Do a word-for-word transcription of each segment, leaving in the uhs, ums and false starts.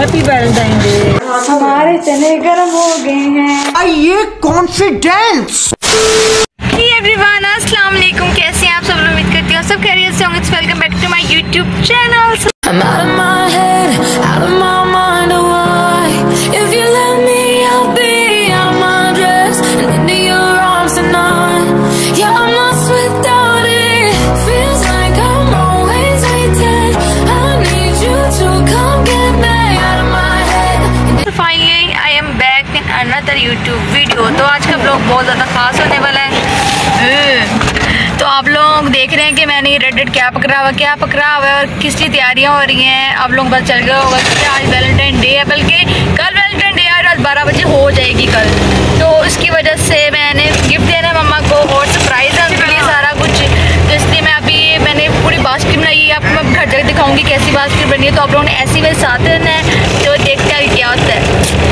Happy Valentine day. हमारे चने गर्म हो गए हैं। ये कॉन्फिडेंस। Hey everyone, अस्सलाम वालेकुम। कैसे हैं आप सब लोग? उम्मीद करती हूँ सब खैरियत से होंगे। Welcome back to my YouTube channel. I'm out of my head, out of my mind, why? If you let me, I'll be out my dress and into your arms tonight. Yeah, I'm lost without it. Feels like I'm always waiting. I need you to come get me out of my head. So finally, I am back in another YouTube video. तो आज का blog बहुत ज़्यादा खास होने वाला है। तो आप लोग देख रहे हैं कि मैंने रेड रेड क्या पकड़ा हुआ क्या पकड़ा हुआ है और किस की तैयारियां हो रही हैं। आप लोग पता चल गया होगा कि आज वैलेंटाइन डे है, बल्कि कल वैलेंटाइन डे है, आज बारह बजे हो जाएगी कल। तो उसकी वजह से मैंने गिफ्ट देना है मम्मा को और सरप्राइज़ है उनके लिए सारा कुछ। तो इसलिए मैं अभी मैंने पूरी बास्केट बनाई है, आपको मैं घर जाकर दिखाऊँगी कैसी बास्केट बनी है। तो आप लोगों ने ऐसी मेरे साथ रहना है, तो देखते हैं क्या होता है।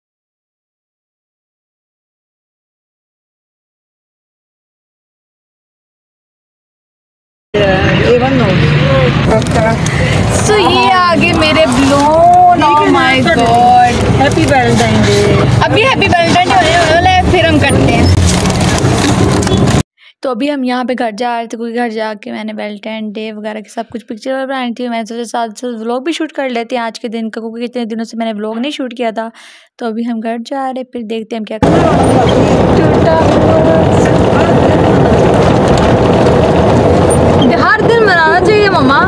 So, ये आगे मेरे ब्लोन। Oh my god, happy Valentine day. अभी हैप्पी वैलेंटाइन डे होने वाला है, फिर हम करते हैं। तो अभी हम यहाँ पे घर जा रहे थे, क्योंकि घर जाके मैंने वैलेंटाइन डे वगैरह की सब कुछ पिक्चर बनाई थी। मैंने सोचा साथ साथ व्लॉग भी शूट कर लेते हैं आज के दिन का, क्योंकि इतने दिनों से मैंने व्लॉग नहीं शूट किया था। तो अभी हम घर जा रहे, फिर देखते हैं हम क्या करें। हर दिन मनाना चाहिए मम्मा।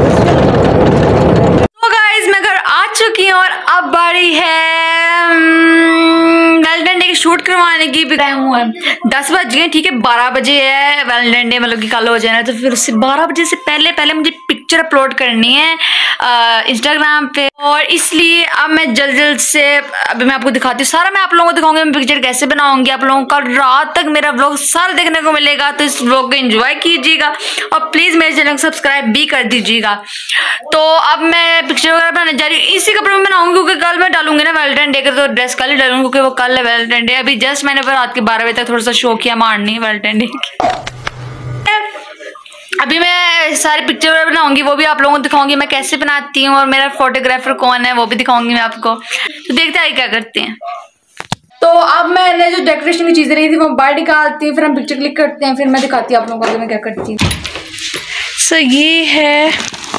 तो गाइस मैं घर आ चुकी हूँ और अब बारी है वैलेंटाइन डे की शूट करवाने की। भी टाइम हुआ है दस बज गए, ठीक है, बारह बजे है वैलेंटाइन डे, मतलब कि कल हो जाना। तो फिर उससे बारह बजे से पहले पहले मुझे पिक्चर अपलोड करनी है इंस्टाग्राम पे, और इसलिए अब मैं जल्द जल्द से अभी मैं आपको दिखाती हूँ सारा। मैं आप लोगों को दिखाऊंगी मैं पिक्चर कैसे बनाऊंगी। आप लोगों को कल रात तक मेरा व्लॉग सारा देखने को मिलेगा, तो इस व्लॉग को एंजॉय कीजिएगा और प्लीज़ मेरे चैनल को सब्सक्राइब भी कर दीजिएगा। तो अब मैं पिक्चर वगैरह बनाने जा रही हूँ, इसी कपड़े में बनाऊंगी, क्योंकि कल मैं डालूंगी ना वैलेंटाइन डे का, तो ड्रेस कल ही डालूंगी क्योंकि वो कल है वैलेंटाइन डे। अभी जस्ट मैंने रात के बारह बजे तक थोड़ा सा शो किया मारनी वैलेंटाइन डे की। अभी मैं सारी पिक्चर वगैरह बनाऊंगी, वो भी आप लोगों को दिखाऊंगी मैं कैसे बनाती हूँ, और मेरा फोटोग्राफर कौन है वो भी दिखाऊंगी मैं आपको। तो देखते हैं क्या करते हैं। तो अब मैंने जो डेकोरेशन की चीजें रही थी वो बाहर निकालती हूँ, फिर हम पिक्चर क्लिक करते हैं, फिर मैं दिखाती हूँ आप लोगों को मैं क्या करती हूँ। सो so, ये है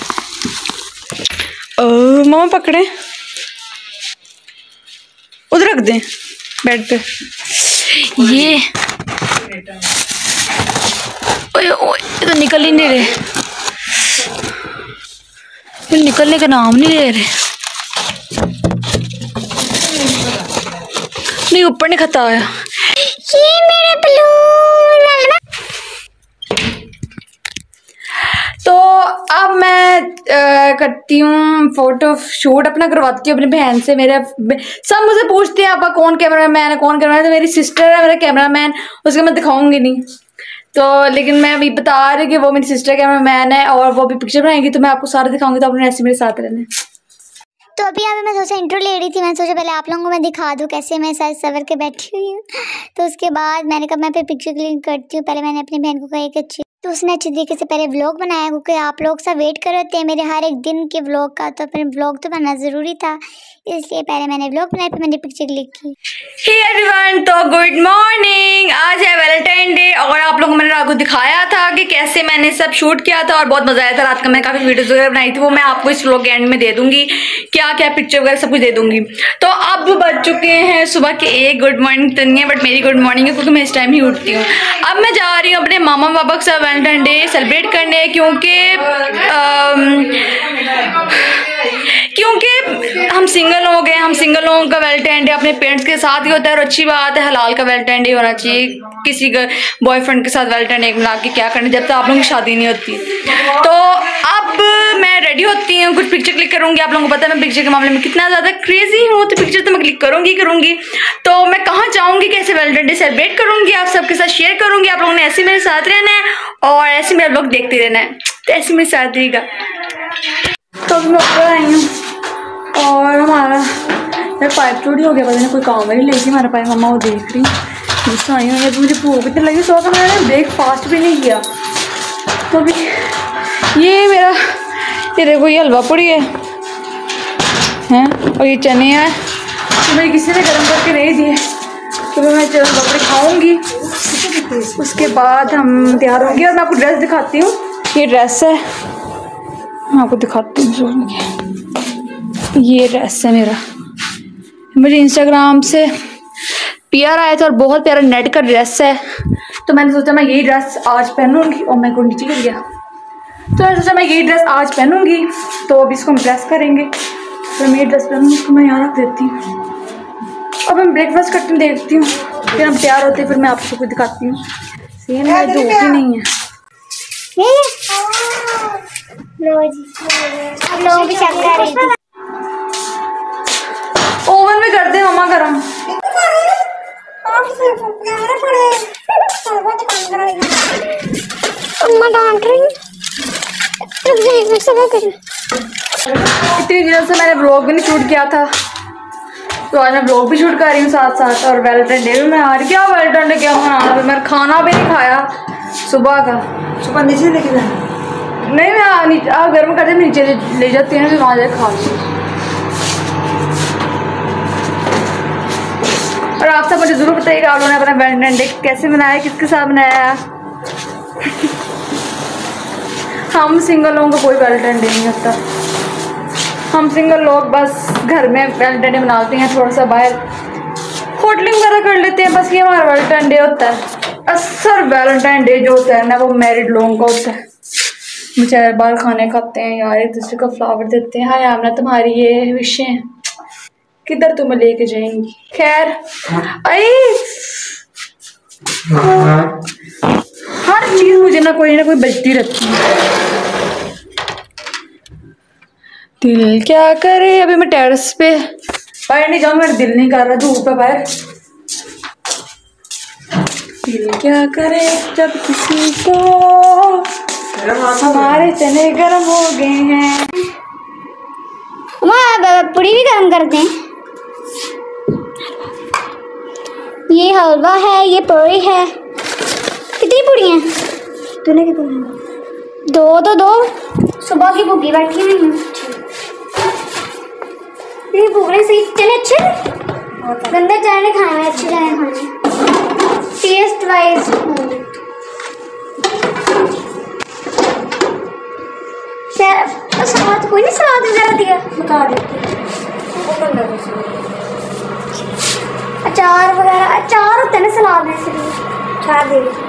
ओ, मामा पकड़े उधर रख दें बेड पे। ये ओए ओए तो निकल ही नहीं रहे, ये निकलने का नाम नहीं ले रहे। नहीं ऊपर नहीं खाता है ये मेरा बलून। तो अब मैं आ, करती हूँ फोटो शूट अपना, करवाती हूँ अपनी बहन से। मेरे सब मुझे पूछते हैं आपका कौन कैमरा मैन है कौन कैमरा मैन है। तो मेरी सिस्टर है मेरा कैमरा मैन, उसके मैं दिखाऊंगी नहीं तो, लेकिन मैं अभी बता रही कि वो मेरी सिस्टर कैमरा मैन है और वो भी पिक्चर बनाएंगी, तो मैं आपको सारा दिखाऊंगी। तो आपने ऐसे मेरे साथ रहना। तो अभी यहाँ पे मैं सोचा इंट्रो ले रही थी, मैंने सोचा पहले आप लोगों को मैं दिखा दूँ कैसे मैं साइज सवर के बैठी हुई हूँ। तो उसके बाद मैंने कहा मैं फिर पिक्चर क्लिक करती हूँ। पहले मैंने अपनी बहन को कहा कि अच्छी, तो उसने अच्छी तरीके से पहले व्लॉग बनाया, क्योंकि आप लोग सब वेट कर रहे थे मेरे हर एक दिन के व्लॉग का, तो अपने व्लॉग तो बनना ज़रूरी था, इसलिए पहले मैंने व्लॉग बनाया फिर मैंने पिक्चर क्लिक की। हे एवरीवन, तो गुड मॉर्निंग। आज है वैलेंटाइन डे और आप लोगों को मैंने रात को दिखाया था कि कैसे मैंने सब शूट किया था और बहुत मजा आया था रात का। मैं काफ़ी वीडियोस वगैरह बनाई थी, वो मैं आपको इस व्लॉग के एंड में दे दूंगी, क्या क्या पिक्चर वगैरह सब कुछ दे दूंगी। तो अब बज चुके हैं सुबह के एक। गुड मॉर्निंग तो नहीं है बट मेरी गुड मॉर्निंग है, क्योंकि मैं इस टाइम ही उठती हूँ। अब मैं जा रही हूँ अपने मामा पापा के साथ वैलेंटाइन डे सेलिब्रेट करने, क्योंकि क्योंकि हम सिंगल हो गए। हम सिंगल लोगों का वैलेंटाइन डे अपने पेरेंट्स के साथ ही होता है, और अच्छी बात है, हलाल का वैलेंटाइन डे होना चाहिए। किसी का बॉयफ्रेंड के साथ वैलेंटाइन डे मना के क्या करना जब तक आप लोगों की शादी नहीं होती। तो अब मैं रेडी होती हूँ, कुछ पिक्चर क्लिक करूँगी। आप लोगों को पता है मैं पिक्चर के मामले में कितना ज़्यादा क्रेजी हूँ, तो पिक्चर तो मैं क्लिक करूँगी करूँगी तो मैं कहाँ जाऊँगी, कैसे वैलेंटाइन डे सेलिब्रेट करूँगी, आप सबके साथ शेयर करूँगी। आप लोगों ने ऐसे मेरे साथ रहना है और ऐसे मेरे लोग देखते रहना है, तो ऐसे मेरे साथ रहेगा। तो अभी मैं ऊपर आई हूँ और हमारा मेरा पाइप चोरी हो गया, पता नहीं कोई काम वाली लेगी हमारा पाइप। मम्मा वो देख रही गुस्सा आई हुई है, मुझे भूख इतनी लगी, सो का मैंने ब्रेकफास्ट भी नहीं किया। तो अभी ये मेरा ये देखो ये हलवा पूड़ी है, हैं और ये चने हैं तो मुझे किसी ने गर्म करके नहीं दिए, तो मैं चलो बकरी खाऊंगी, उसके बाद हम तैयार होंगे। और मैं आपको ड्रेस दिखाती हूँ, ये ड्रेस है, मैं आपको दिखाती हूँ। ये ड्रेस है मेरा, मुझे इंस्टाग्राम से पीआर आया था और बहुत प्यारा नेट का ड्रेस है, तो मैंने सोचा मैं यही ड्रेस आज पहनूंगी। और मैं को नीचे गिर गया, तो मैंने सोचा मैं यही ड्रेस आज पहनूंगी। तो अब इसको हम प्रेस करेंगे, तो मैं ये ड्रेस पहनूंगी, इसको मैं यहाँ रख देती हूँ। अब मैं ब्रेकफास्ट करके देखती हूँ, फिर हम तैयार होते हैं, फिर मैं आप सबको दिखाती हूँ। सेम है जो भी नहीं है। लोग भी चेक कर रही थी। ओवन में कर दे मम्मा गरम। अम्मा डांट रही इतनी दिनों से मैंने ब्लॉग भी नहीं शूट किया था, तो आज मैं ब्लॉग भी शूट कर रही हूँ साथ साथ। और वैलेंटाइन डे भी मैं आ रही, क्या वैलेंटाइन डे क्या मनाना, फिर मैंने खाना भी नहीं खाया सुबह का। सुबह नीचे लेके जाना नहीं, मैं नीचे आ गर्म करते मैं नीचे ले, ले जाती हूँ, तो वहाँ जाकर खा लूँगी। और आप सब मुझे जरूर बताइएगा आप लोगों ने अपना वैलेंटाइन डे कैसे मनाया, किसके साथ मनाया। हम सिंगल लोगों को कोई वैलेंटाइन डे नहीं होता, हम सिंगल लोग बस घर में वैलेंटाइन डे मनाते हैं, थोड़ा सा बाहर होटलिंग वगैरह कर लेते हैं, बस ये हमारा वैलेंटाइन डे होता है। अक्सर वैलेंटाइन डे जो होता है ना, वो मैरिड लोगों का होता है। बेचारे बाहर खाने खाते हैं यार, एक दूसरे को फ्लावर देते हैं, हाँ यार तुम्हारी ये विशें हैं, किधर तुम्हें लेके जाएंगी। खैर आई हर चीज मुझे ना कोई ना कोई बजती रहती है। दिल क्या करे, अभी मैं टेरेस पे बाहर नहीं जाऊँ, मेरा दिल नहीं कर रहा धूप है बाहर। दिल क्या करे जब किसी को, हमारे चने गर्म हो गए हैं। वहाँ पूड़ी भी गर्म करते हैं। ये हलवा है, ये पूड़ी है। कितनी पूड़ी हैं? तूने कितनी? दो तो दो, सुबह की भूखी बैठी हुई हूँ। ये भूखने से चने अच्छे, गंदे चने खाए हैं, अच्छे चने खाने टेस्ट वाइज। सलाद कोई नहीं, सलाद वगैरह दिया बता देते, अचार वगैरह, अचार होता है ना सलाद में, इसलिए अचार दे दो।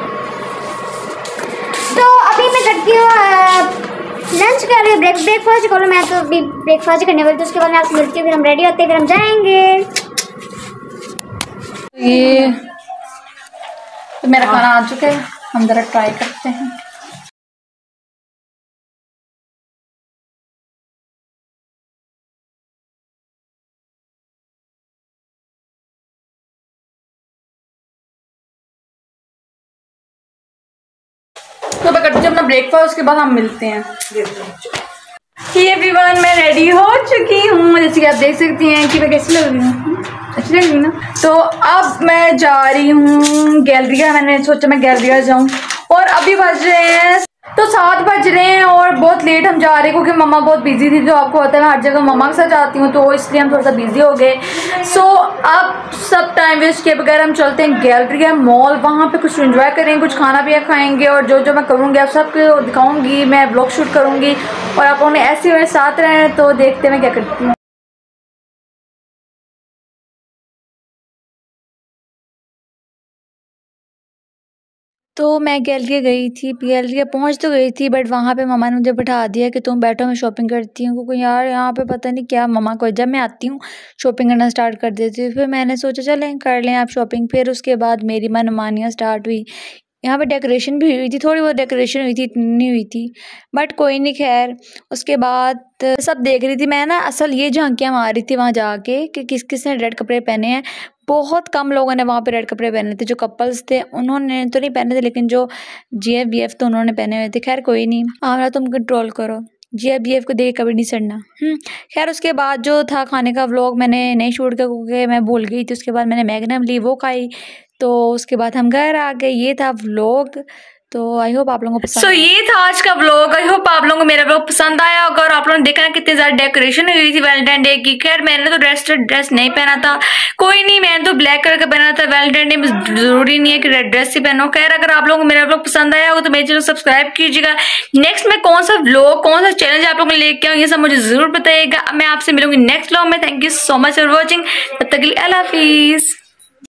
तो अभी मैं करती हूँ लंच कर रही हूँ, ब्रेक ब्रेकफास्ट करो, मैं तो अभी ब्रेकफास्ट करने वाली, तो उसके बाद मैं आपसे मिलती हूँ, फिर हम रेडी होते हैं, फिर हम जाएंगे। ये तो मेरा खाना आ चुका है, हम जरा ट्राई करते हैं। तो मैं करती हूँ अपना ब्रेकफास्ट, उसके बाद हम मिलते हैं। ये एवरीवन मैं रेडी हो चुकी हूँ, जैसे कि आप देख सकती हैं कि मैं कैसी लग रही हूँ, अच्छी लग रही ना। तो अब मैं जा रही हूँ गैलरिया, मैंने सोचा मैं गैलरिया जाऊँ, और अभी बज रहे हैं तो सात बज रहे हैं और बहुत लेट हम जा रहे हैं, क्योंकि मम्मा बहुत बिजी थी। जो आपको पता है मैं हर जगह मम्मा के साथ जाती हूँ, तो इसलिए हम थोड़ा सा बिजी हो गए। सो अब सब टाइम वेस्ट किए बगैर हम चलते हैं गैलरिया मॉल, वहाँ पे कुछ एंजॉय करेंगे, कुछ खाना भी खाएंगे, और जो जो मैं करूँगी आप सबको दिखाऊँगी, मैं ब्लॉग शूट करूँगी, और आप लोगों ने ऐसे मेरे साथ रहे। तो देखते मैं क्या करती हूँ। तो मैं गैलरिया गई थी, गैलरिया पहुंच तो गई थी, बट वहाँ पे मम्मा ने मुझे बैठा दिया कि तुम बैठो मैं शॉपिंग करती हूँ, क्योंकि यार यहाँ पे पता नहीं क्या मम्मा को, जब मैं आती हूँ शॉपिंग करना स्टार्ट कर देती हूँ। फिर मैंने सोचा चलें कर लें आप शॉपिंग। फिर उसके बाद मेरी मनमानियाँ स्टार्ट हुई। यहाँ पे डेकोरेशन भी हुई थी, थोड़ी बहुत डेकोरेशन हुई थी, इतनी नहीं हुई थी, बट कोई नहीं। खैर उसके बाद सब देख रही थी मैं ना, असल ये झांकियाँ मार रही थी वहाँ जाके कि किस किस ने रेड कपड़े पहने हैं। बहुत कम लोगों ने वहाँ पे रेड कपड़े पहने थे, जो कपल्स थे उन्होंने तो नहीं पहने थे, लेकिन जो जी एफ बी एफ तो उन्होंने पहने हुए थे। खैर कोई नहीं, आमरा तुम कंट्रोल करो, जी एफ बी एफ को देख कभी नहीं चढ़ना। खैर उसके बाद जो था खाने का व्लॉग मैंने नहीं शूट किया, क्योंकि मैं भूल गई थी। उसके बाद मैंने मैगनम ली, वो खाई, तो उसके बाद हम घर आ गए। ये था व्लॉग। तो आई होप आप लोगों को पसंद। सो so, ये था आज का व्लॉग। आई होप आप लोगों को मेरा व्लॉग पसंद आया होगा और आप लोगों ने देखा ना कितनी ज्यादा डेकोरेशन हुई थी वैलेंटाइन डे की। खैर मैंने तो ड्रेस ड्रेस नहीं पहना था, कोई नहीं, मैंने तो ब्लैक कलर का पहना था। वैलेंटाइन डे में जरूरी नहीं है कि रेड ड्रेस ही पहनो। खैर अगर आप लोगों को मेरा व्लॉग पसंद आया होगा तो मेरे चैनल सब्सक्राइब कीजिएगा। नेक्स्ट में कौन सा व्लॉग कौन सा चैलेंज आप लोगों को लेके आऊँ ये सब मुझे जरूर बताइएगा। मैं आपसे मिलूंगी नेक्स्ट व्लॉग में। Thank you so much for watching. तब तक के लिए अल्लाह हाफिज।